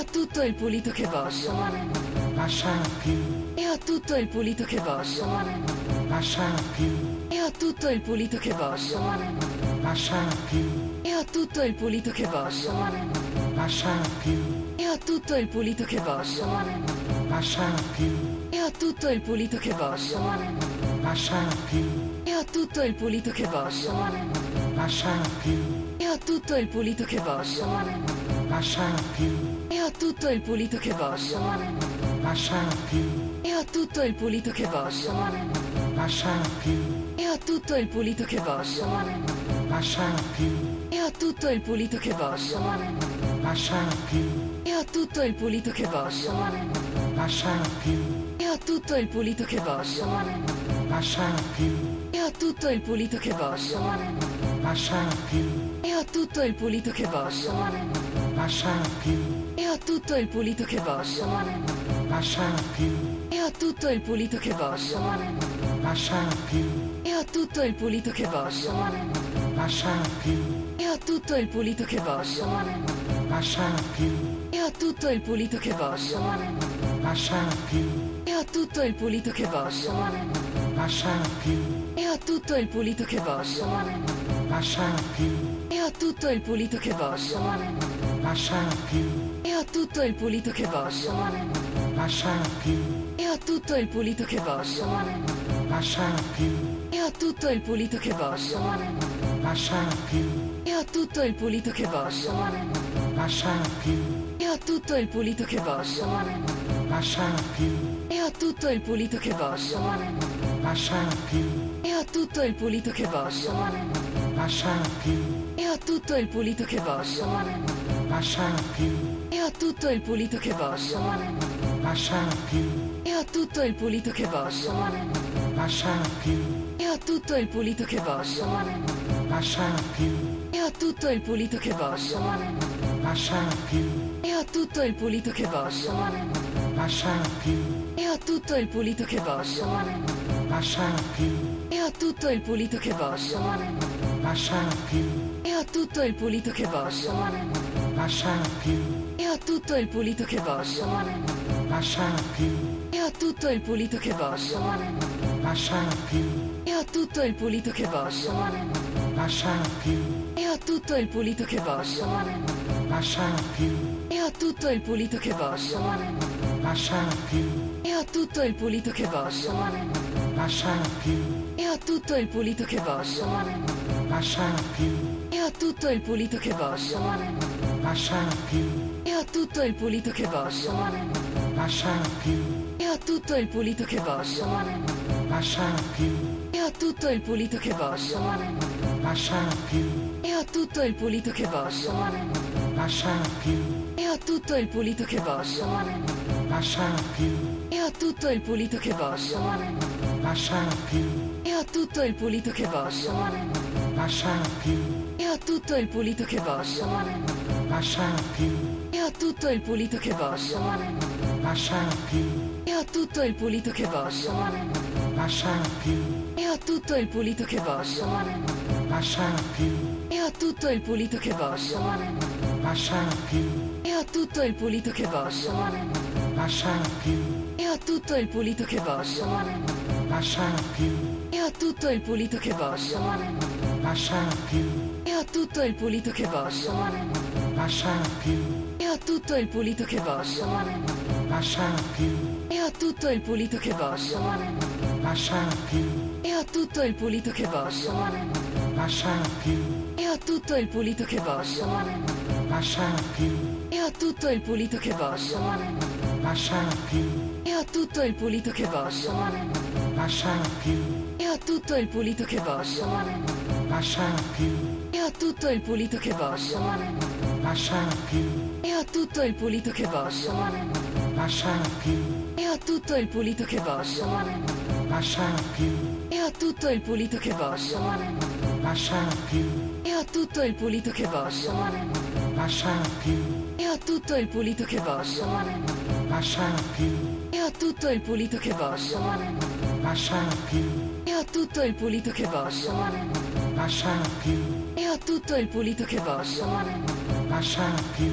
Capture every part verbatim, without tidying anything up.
tutto il pulito che voglio. Lascia più, E ho tutto il pulito che voglio. lascia più, E ho tutto il pulito che voglio. lascia più, E ho tutto il pulito che voglio. lascia più, E ho tutto il pulito che voglio. lascia più, E ho tutto il pulito che voglio. lascia più, E ho tutto il pulito che voglio. lascia più, E ho tutto il pulito che voglio. lascia più, E ho tutto il pulito che voglio. lascia più, E ho tutto il pulito che voglio. lascia più, E ho tutto il pulito che voglio. lascia più, E ho tutto il pulito che voglio. lascia più, E ho tutto il pulito che voglio. lascia più, E ho tutto il pulito che voglio. lascia più, E ho tutto il pulito che voglio. lascia più, E ho tutto il pulito che voglio. lascia più, E ho tutto il pulito che voglio. lascia più, E ho tutto il pulito che voglio. lascia più, E ho tutto il pulito che voglio. lascia più, E ho tutto il pulito che voglio. lascia più, E ho tutto il pulito che voglio. lascia più, E ho tutto il pulito che voglio. lascia più, E ho tutto il pulito che voglio. lascia più, E ho tutto il pulito che voglio. lascia più, E ho tutto il pulito che voglio. lascia più, E ho tutto il pulito che voglio. lascia più, E ho tutto il pulito che voglio. lascia più, E ho tutto il pulito che voglio. lascia più, E ho tutto il pulito che voglio. lascia più, E ho tutto il pulito che voglio. lascia più, E ho tutto il pulito che voglio. lascia più, E ho tutto il pulito che voglio. lascia più, E ho tutto il pulito che voglio. lascia più, E ho tutto il pulito che voglio. lascia più, E ho tutto il pulito che voglio. lascia più, E ho tutto il pulito che voglio. lascia più, E ho tutto il pulito che voglio. lascia più, E ho tutto il pulito che voglio. lascia più, E ho tutto il pulito che voglio. lascia più, E ho tutto il pulito che voglio. lascia più, E ho tutto il pulito che voglio. lascia più, E ho tutto il pulito che voglio. lascia più, E ho tutto il pulito che voglio. lascia più, E ho tutto il pulito che voglio. lascia più, E ho tutto il pulito che voglio. lascia più, E ho tutto il pulito che voglio. lascia più, E ho tutto il pulito che voglio. lascia più, E ho tutto il pulito che voglio. lascia più, E ho tutto il pulito che voglio. lascia più, E ho tutto il pulito che voglio. lascia più, E ho tutto il pulito che voglio. lascia più, E ho tutto il pulito che voglio. lascia più, E ho tutto il pulito che voglio. lascia più, E ho tutto il pulito che voglio. lascia più, E ho tutto il pulito che voglio. lascia più, E ho tutto il pulito che voglio. lascia più, E ho tutto il pulito che voglio. lascia più, E ho tutto il pulito che voglio. lascia più, E ho tutto il pulito che voglio. lascia più, E ho tutto il pulito che voglio. lascia più, E ho tutto il pulito che voglio. lascia più, E ho tutto il pulito che voglio. lascia più, E ho tutto il pulito che voglio. lascia più, E ho tutto il pulito che voglio. lascia più, E ho tutto il pulito che voglio. lascia più, E ho tutto il pulito che voglio. lascia più, E ho tutto il pulito che voglio. lascia più, E ho tutto il pulito che voglio. lascia più, E ho tutto il pulito che voglio. lascia più, E ho tutto il pulito che voglio. lascia più, E ho tutto il pulito che voglio. lascia più, E ho tutto il pulito che voglio. lascia più, E ho tutto il pulito che voglio. lascia più, E ho tutto il pulito che voglio. lascia più, E ho tutto il pulito che voglio. lascia più, E ho tutto il pulito che voglio. lascia più, E ho tutto il pulito che voglio. lascia più, E ho tutto il pulito che voglio. lascia più, E ho tutto il pulito che voglio. lascia più, E ho tutto il pulito che voglio. lascia più, E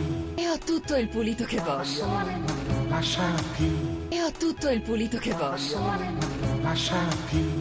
E ho tutto il pulito che voglio. lascia più, E ho tutto il pulito che voglio. lascia più.